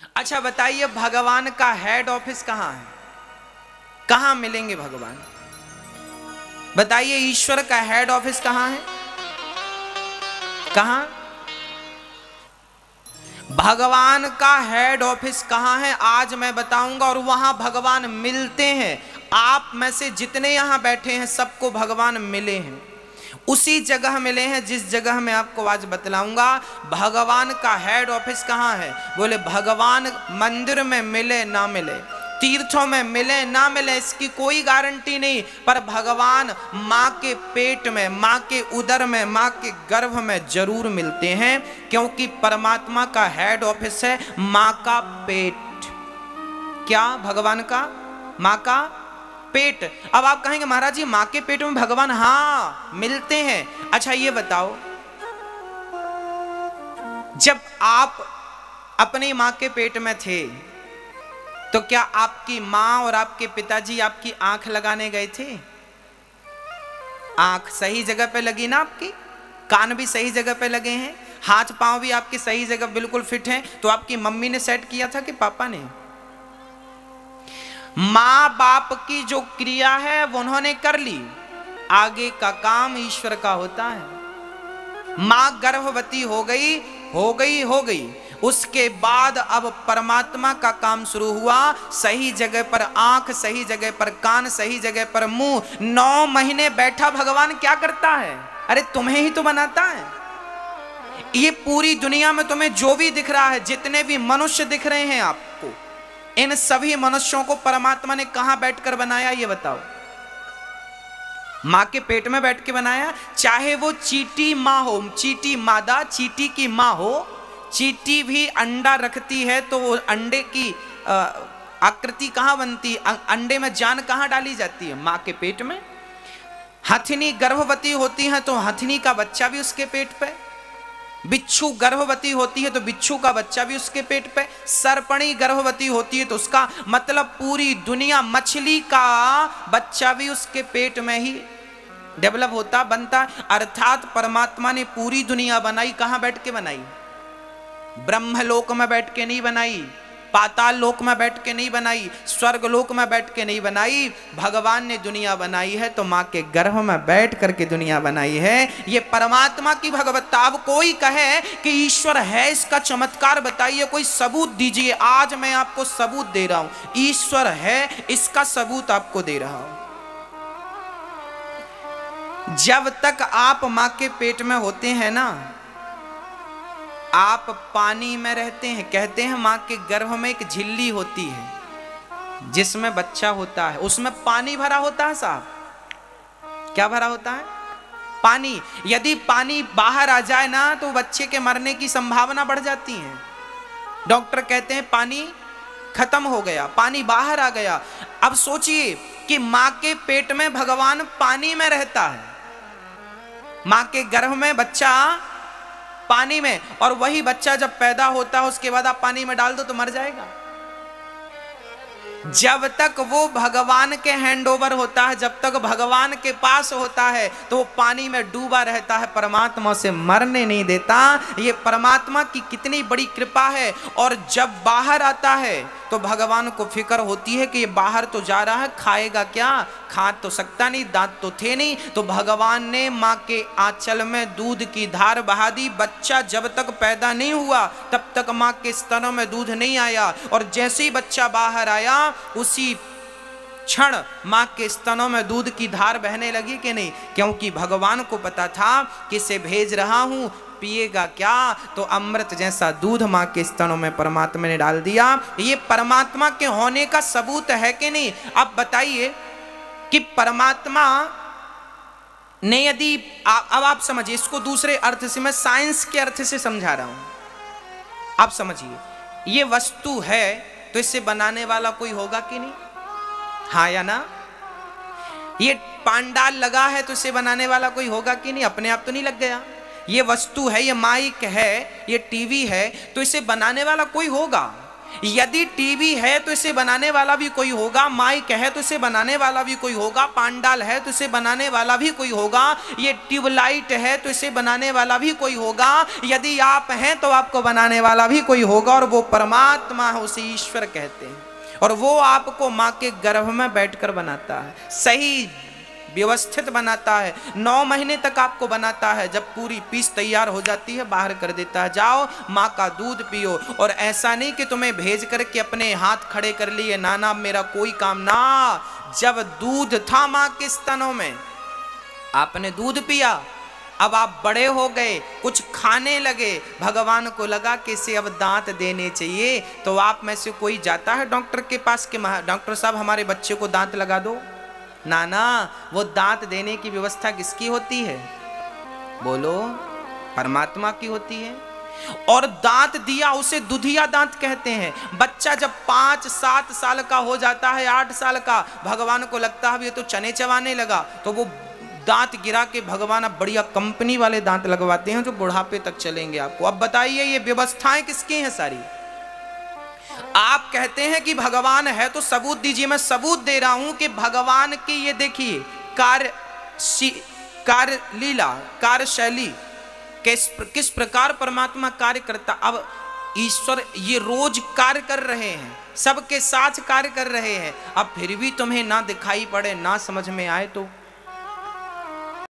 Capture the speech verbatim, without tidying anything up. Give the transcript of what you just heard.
अच्छा बताइए, भगवान का हेड ऑफिस कहां है? कहां मिलेंगे भगवान? बताइए, ईश्वर का हेड ऑफिस कहां है? कहां? भगवान का हेड ऑफिस कहां है आज मैं बताऊंगा, और वहां भगवान मिलते हैं। आप में से जितने यहां बैठे हैं सबको भगवान मिले हैं, उसी जगह मिले हैं जिस जगह मैं आपको आज बतलाऊंगा। भगवान का हेड ऑफिस कहां है? बोले भगवान मंदिर में मिले ना मिले, तीर्थों में मिले ना मिले, इसकी कोई गारंटी नहीं, पर भगवान मां के पेट में, मां के उदर में, मां के गर्भ में जरूर मिलते हैं, क्योंकि परमात्मा का हेड ऑफिस है मां का पेट। क्या? भगवान का मां का पेट। अब आप कहेंगे महाराज जी मां के पेट में भगवान, हां मिलते हैं। अच्छा ये बताओ, जब आप अपनी मां के पेट में थे तो क्या आपकी मां और आपके पिताजी आपकी आंख लगाने गए थे? आंख सही जगह पे लगी ना आपकी, कान भी सही जगह पे लगे हैं, हाथ पांव भी आपकी सही जगह बिल्कुल फिट हैं, तो आपकी मम्मी ने सेट किया था कि पापा ने? मां बाप की जो क्रिया है वो उन्होंने कर ली, आगे का काम ईश्वर का होता है। मां गर्भवती हो गई हो गई हो गई उसके बाद अब परमात्मा का काम शुरू हुआ। सही जगह पर आंख, सही जगह पर कान, सही जगह पर मुंह। नौ महीने बैठा भगवान क्या करता है? अरे तुम्हें ही तो बनाता है। ये पूरी दुनिया में तुम्हें जो भी दिख रहा है, जितने भी मनुष्य दिख रहे हैं आपको, इन सभी मनुष्यों को परमात्मा ने कहां बैठकर बनाया ये बताओ? मां के पेट में बैठ के बनाया। चाहे वो चींटी मां हो, चींटी मादा चींटी की मां हो, चींटी भी अंडा रखती है तो वो अंडे की आकृति कहां बनती? अंडे में जान कहां डाली जाती है? मां के पेट में। हथिनी गर्भवती होती है तो हथिनी का बच्चा भी उसके पेट पे। बिच्छू गर्भवती होती है तो बिच्छू का बच्चा भी उसके पेट पे। सर्पणी गर्भवती होती है तो उसका मतलब पूरी दुनिया, मछली का बच्चा भी उसके पेट में ही डेवलप होता बनता। अर्थात परमात्मा ने पूरी दुनिया बनाई, कहां बैठ के बनाई? ब्रह्मलोक में बैठ के नहीं बनाई, पाताल लोक में बैठ के नहीं बनाई, स्वर्ग लोक में बैठ के नहीं बनाई। भगवान ने दुनिया बनाई है तो मां के गर्भ में बैठ करके दुनिया बनाई है। ये परमात्मा की भगवत्ता। अब कोई कहे कि ईश्वर है, इसका चमत्कार बताइए, कोई सबूत दीजिए। आज मैं आपको सबूत दे रहा हूं, ईश्वर है, इसका सबूत आपको दे रहा हूं। जब तक आप मां के पेट में होते हैं ना, आप पानी में रहते हैं। कहते हैं मां के गर्भ में एक झिल्ली होती है जिसमें बच्चा होता है, उसमें पानी भरा होता है। साहब क्या भरा होता है? पानी। यदि पानी बाहर आ जाए ना तो बच्चे के मरने की संभावना बढ़ जाती है। डॉक्टर कहते हैं पानी खत्म हो गया, पानी बाहर आ गया। अब सोचिए कि मां के पेट में भगवान पानी में रहता है, मां के गर्भ में बच्चा पानी में, और वही बच्चा जब पैदा होता है उसके बाद आप पानी में डाल दो तो मर जाएगा। जब तक वो भगवान के हैंड ओवर होता है, जब तक भगवान के पास होता है तो वो पानी में डूबा रहता है, परमात्मा से मरने नहीं देता। ये परमात्मा की कितनी बड़ी कृपा है। और जब बाहर आता है तो भगवान को फिक्र होती है कि ये बाहर तो जा रहा है, खाएगा क्या? खा तो सकता नहीं, दांत तो थे नहीं, तो भगवान ने मां के आंचल में दूध की धार बहा दी। बच्चा जब तक पैदा नहीं हुआ तब तक मां के स्तनों में दूध नहीं आया, और जैसे ही बच्चा बाहर आया उसी क्षण मां के स्तनों में दूध की धार बहने लगी कि नहीं? क्योंकि भगवान को पता था कि इसे भेज रहा हूं, पिएगा क्या? तो अमृत जैसा दूध मां के स्तनों में परमात्मा ने डाल दिया। ये परमात्मा के होने का सबूत है कि नहीं? अब बताइए कि परमात्मा ने यदि आ, अब आप समझिए इसको दूसरे अर्थ से, मैं साइंस के अर्थ से समझा रहा हूं। आप समझिए, ये वस्तु है तो इसे बनाने वाला कोई होगा कि नहीं? हाँ या ना? ये पांडाल लगा है तो इसे बनाने वाला कोई होगा कि नहीं? अपने आप तो नहीं लग गया। ये वस्तु है, ये माइक है, ये टीवी है, तो इसे बनाने वाला कोई होगा। यदि टीवी है तो इसे बनाने वाला भी कोई होगा, माइक है तो इसे बनाने वाला भी कोई होगा, पांडाल है तो इसे बनाने वाला भी कोई होगा, ये ट्यूबलाइट है तो इसे बनाने वाला भी कोई होगा, यदि आप हैं तो आपको बनाने वाला भी कोई होगा, और वो परमात्मा है, उसे ईश्वर कहते हैं। और वो आपको माँ के गर्भ में बैठकर बनाता है, सही व्यवस्थित बनाता है, नौ महीने तक आपको बनाता है। जब पूरी पीस तैयार हो जाती है बाहर कर देता है, जाओ माँ का दूध पियो। और ऐसा नहीं कि तुम्हें भेज करके अपने हाथ खड़े कर लिए, ना ना मेरा कोई काम ना। जब दूध था माँ के स्तनों में, आपने दूध पिया, अब आप बड़े हो गए, कुछ खाने लगे, भगवान को लगा कि इसे अब दांत देने चाहिए, तो आप में से कोई जाता है डॉक्टर के पास कि डॉक्टर साहब हमारे बच्चे को दांत लगा दो? ना ना, वो दांत देने की व्यवस्था किसकी होती है? बोलो, परमात्मा की होती है। और दांत दिया उसे दुधिया दांत कहते हैं। बच्चा जब पांच सात साल का हो जाता है, आठ साल का, भगवान को लगता है ये तो चने चबाने लगा, तो वो दांत गिरा के भगवान अब बढ़िया कंपनी वाले दांत लगवाते हैं जो बुढ़ापे तक चलेंगे आपको। अब बताइए ये व्यवस्थाएं किसकी हैं सारी? आप कहते हैं कि भगवान है तो सबूत दीजिए। मैं सबूत दे रहा हूं कि भगवान की ये देखिए कार्य कार्य लीला, कार्यशैली, किस किस प्रकार परमात्मा कार्य करता। अब ईश्वर ये रोज कार्य कर रहे हैं, सबके साथ कार्य कर रहे हैं, अब फिर भी तुम्हें ना दिखाई पड़े, ना समझ में आए तो